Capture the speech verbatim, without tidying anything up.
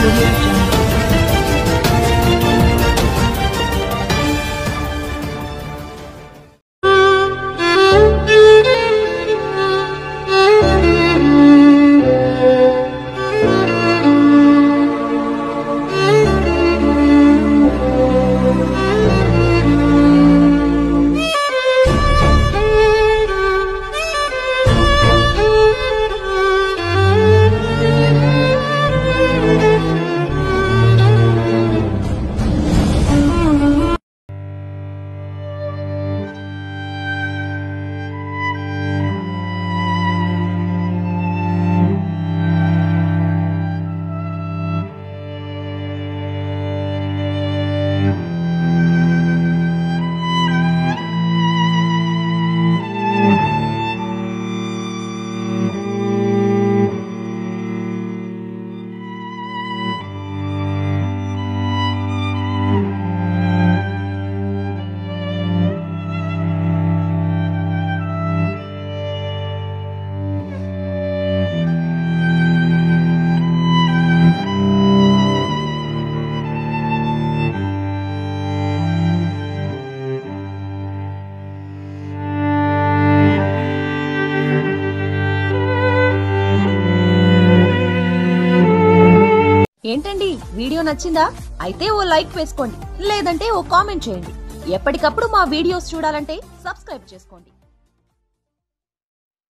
Audio Jungle. ఏంటండి video నచ్చిందా? అయితే ఓ లైక్ వేసుకోండి, లేదంటే ఓ కామెంట్ చేయండి. ఎప్పటికప్పుడు మా వీడియోస్ చూడాలంటే సబ్స్క్రైబ్ చేసుకోండి.